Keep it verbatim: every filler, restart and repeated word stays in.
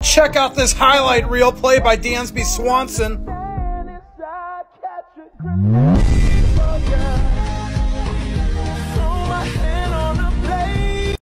Check out this highlight reel played by Dansby Swanson.